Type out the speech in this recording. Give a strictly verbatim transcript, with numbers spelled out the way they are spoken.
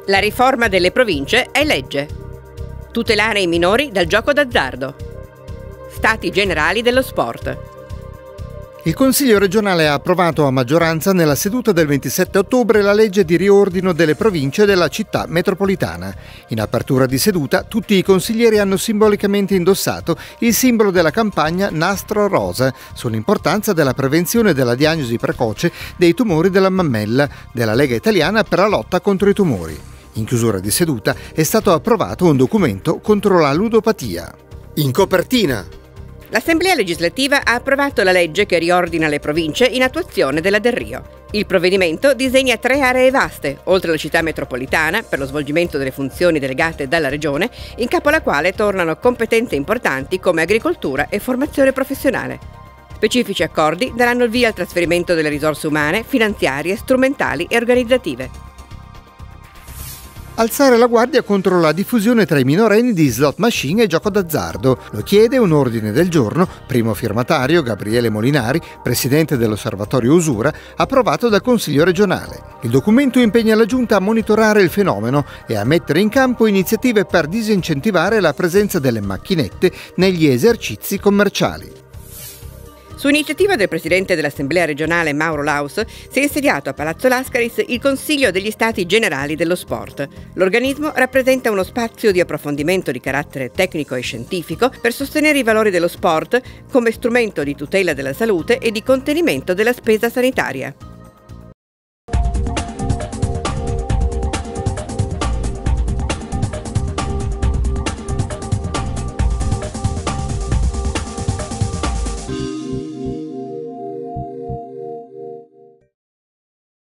La riforma delle province è legge. Tutelare i minori dal gioco d'azzardo. Stati generali dello sport. Il Consiglio regionale ha approvato a maggioranza nella seduta del ventisette ottobre la legge di riordino delle province della città metropolitana. In apertura di seduta tutti i consiglieri hanno simbolicamente indossato il simbolo della campagna Nastro Rosa sull'importanza della prevenzione e della diagnosi precoce dei tumori della mammella della Lega Italiana per la lotta contro i tumori. In chiusura di seduta è stato approvato un documento contro la ludopatia. In copertina. L'Assemblea legislativa ha approvato la legge che riordina le province in attuazione della Delrio. Il provvedimento disegna tre aree vaste, oltre alla città metropolitana, per lo svolgimento delle funzioni delegate dalla Regione, in capo alla quale tornano competenze importanti come agricoltura e formazione professionale. Specifici accordi daranno il via al trasferimento delle risorse umane, finanziarie, strumentali e organizzative. Alzare la guardia contro la diffusione tra i minorenni di slot machine e gioco d'azzardo. Lo chiede un ordine del giorno, primo firmatario Gabriele Molinari, presidente dell'Osservatorio Usura, approvato dal Consiglio regionale. Il documento impegna la Giunta a monitorare il fenomeno e a mettere in campo iniziative per disincentivare la presenza delle macchinette negli esercizi commerciali. Su iniziativa del presidente dell'Assemblea regionale Mauro Laus si è insediato a Palazzo Lascaris il Consiglio degli Stati Generali dello Sport. L'organismo rappresenta uno spazio di approfondimento di carattere tecnico e scientifico per sostenere i valori dello sport come strumento di tutela della salute e di contenimento della spesa sanitaria.